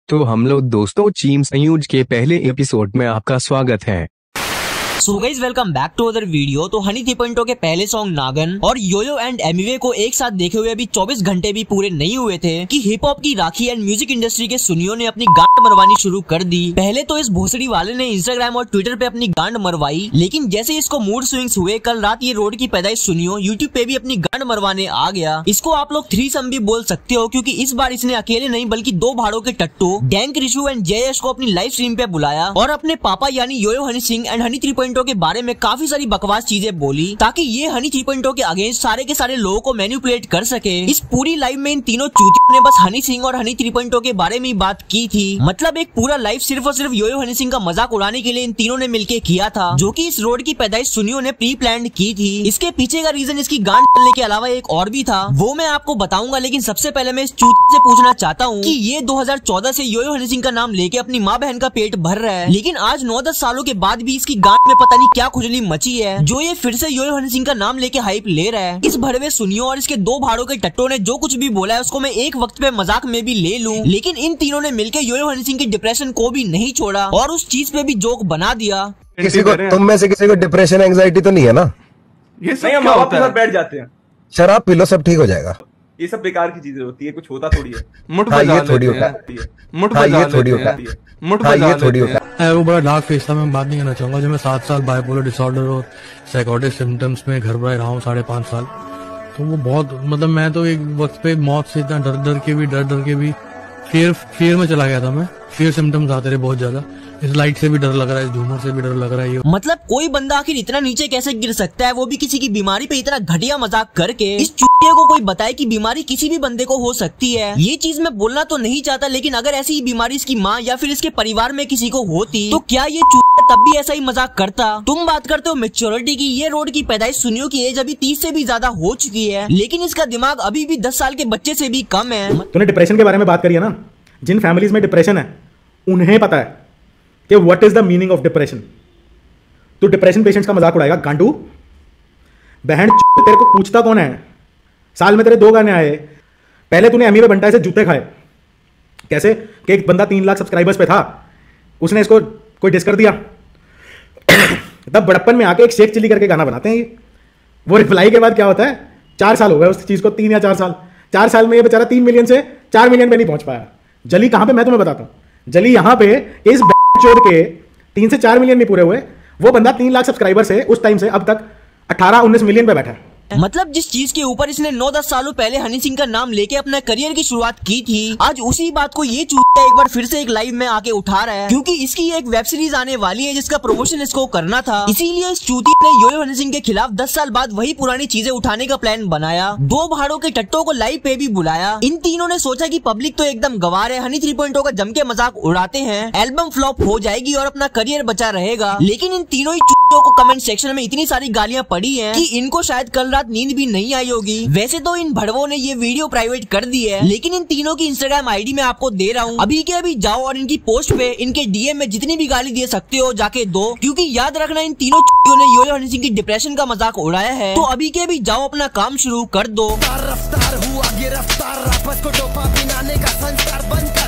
तो हम लोग दोस्तों टीम संयुज के पहले एपिसोड में आपका स्वागत है। So guys welcome back to other video. तो हनी 3.0 के पहले सॉन्ग नागन और योयो एंड एमिवे को एक साथ देखे हुए अभी 24 घंटे भी पूरे नहीं हुए थे कि हिप हॉप की राखी एंड म्यूजिक इंडस्ट्री के सुनियों ने अपनी गांड मरवानी शुरू कर दी। पहले तो इस भोसड़ी वाले ने इंस्टाग्राम और ट्विटर पे अपनी गांड मरवाई, लेकिन जैसे इसको मूड स्विंग्स हुए, कल रात ये रोड की पैदाइश सुनियो यूट्यूब पे भी अपनी गांड मरवाने आ गया। इसको आप लोग 3 भी बोल सकते हो, क्योंकि इस बार इसने अकेले नहीं बल्कि 2 भाड़ों के टट्टू डैंक रिशु एंड जयश को अपनी लाइव स्ट्रीम पे बुलाया और अपने पापा यानी योयो हनी सिंह एंड हनी 3.0 के बारे में काफी सारी बकवास चीजें बोली, ताकि ये हनी 3.0 के अगेंस्ट सारे के सारे लोगों को मैनिपुलेट कर सके। इस पूरी लाइव में इन तीनों चूतियों ने बस हनी सिंह और हनी 3.0 के बारे में बात की थी। मतलब एक पूरा लाइव सिर्फ और सिर्फ योयो हनी सिंह का मजाक उड़ाने के लिए इन तीनों ने मिलकर किया था, जो कि इस रोड की पैदाइश सुनियों ने प्री प्लान की थी। इसके पीछे का रीजन इसकी गांड चलने के अलावा एक और भी था, वो मैं आपको बताऊंगा। लेकिन सबसे पहले मैं इस चूती से पूछना चाहता हूँ कि ये 2014 से योयो हनी सिंह का नाम लेके अपनी माँ बहन का पेट भर रहा है, लेकिन आज 9-10 सालों के बाद भी इसकी गांड में पता नहीं क्या खुजली मची है, जो ये फिर से योयो हनी सिंह का नाम लेके हाइप ले रहा है। इस भड़वे सुनियो और इसके 2 भाड़ों के टट्टों ने जो कुछ भी बोला है उसको मैं एक वक्त पे मजाक में भी ले लूं, लेकिन इन तीनों ने मिलकर योयो हनी सिंह के डिप्रेशन को भी नहीं छोड़ा और उस चीज पे भी जोक बना दिया। किसी को तुम में से किसी को डिप्रेशन एंजाइटी तो नहीं है ना? ये सब माँ बाप के साथ बैठ जाते हैं, शराब पी लो सब ठीक हो जाएगा। ये सब बेकार की चीजें होती है, कुछ होता थोड़ी है। ये थोड़ी होता है, वो बड़ा डार्क फेस था। मैं बात नहीं करना चाहूंगा। जब मैं 7 साल बाइपोलर डिसऑर्डर और साइकोटिक सिम्टम्स में घर पर रहा हूँ 5.5 साल, तो वो बहुत मतलब मैं तो एक वक्त पे मौत से इतना डर के भी फियर में चला गया था। मैं फियर सिम्टम्स आते रहे बहुत ज्यादा। इस लाइट से भी डर लग रहा है, इस झूमर से भी डर लग रहा है। मतलब कोई बंदा आखिर इतना नीचे कैसे गिर सकता है, वो भी किसी की बीमारी पे इतना घटिया मजाक करके। इस चूतिया को कोई बताए कि बीमारी किसी भी बंदे को हो सकती है। ये चीज मैं बोलना तो नहीं चाहता, लेकिन अगर ऐसी ही बीमारी इसकी माँ या फिर इसके परिवार में किसी को होती तो क्या ये चूतिया तब भी ऐसा ही मजाक करता? तुम बात करते हो मेच्योरिटी की, ये रोड की पैदाइश सुनियो की एज अभी 30 से भी ज्यादा हो चुकी है, लेकिन इसका दिमाग अभी भी 10 साल के बच्चे से भी कम है। तूने डिप्रेशन के बारे में बात करी है ना, जिन फैमिलीज में डिप्रेशन है उन्हें पता है कि what is the meaning of depression. तू डिप्रेशन पेशेंट्स का मजाक उड़ाएगा गांडू? बहन तेरे को पूछता कौन है? साल में तेरे 2 गाने आए। पहले तूने एमी में बंटाई से जूते खाए। कैसे कि एक बंदा 3 लाख सब्सक्राइबर्स पे था, उसने इसको कोई डिस कर दिया। तब बड़प्पन में आके एक शेख चिल्ली करके गाना बनाते हैं ये। वो रिप्लाई के बाद क्या होता है, 4 साल हो गए उस चीज को, 3 या 4 साल। 4 साल में ये बेचारा 3 मिलियन से 4 मिलियन पे नहीं पहुंच पाया। जली कहां पे मैं तुम्हें बताता हूं। जली यहां पे इस चोर के 3 से 4 मिलियन नहीं पूरे हुए, वो बंदा 3 लाख सब्सक्राइबर से उस टाइम से अब तक 18-19 मिलियन पे बैठा है। मतलब जिस चीज के ऊपर इसने 9-10 सालों पहले हनी सिंह का नाम लेके अपने करियर की शुरुआत की थी, आज उसी बात को ये चूतिया एक बार फिर से एक लाइव में आके उठा रहा है, क्योंकि इसकी एक वेब सीरीज आने वाली है जिसका प्रमोशन इसको करना था। इसीलिए इस चूतिया ने योयो हनी सिंह के खिलाफ 10 साल बाद वही पुरानी चीजें उठाने का प्लान बनाया। 2 भाड़ों के टट्टों को लाइव पे भी बुलाया। इन तीनों ने सोचा कि पब्लिक तो एकदम गवार है, हनी 3.0 का जम के मजाक उड़ाते हैं, एल्बम फ्लॉप हो जाएगी और अपना करियर बचा रहेगा। लेकिन इन तीनों ही चूतियों को कमेंट सेक्शन में इतनी सारी गालियां पड़ी है कि इनको शायद कल रात नींद भी नहीं आई होगी। वैसे तो इन भड़वों ने ये वीडियो प्राइवेट कर दी है, लेकिन इन तीनों की इंस्टाग्राम आईडी में आपको दे रहा हूँ, अभी के अभी जाओ और इनकी पोस्ट पे इनके डीएम में जितनी भी गाली दे सकते हो जाके दो, क्योंकि याद रखना इन तीनों चूतियों ने योयो हनी सिंह की डिप्रेशन का मजाक उड़ाया है। तो अभी के अभी जाओ अपना काम शुरू कर दो। रफ्तार हुआ गिरफ्तार, आपस को टोपा पिनाने का संस्कार बंद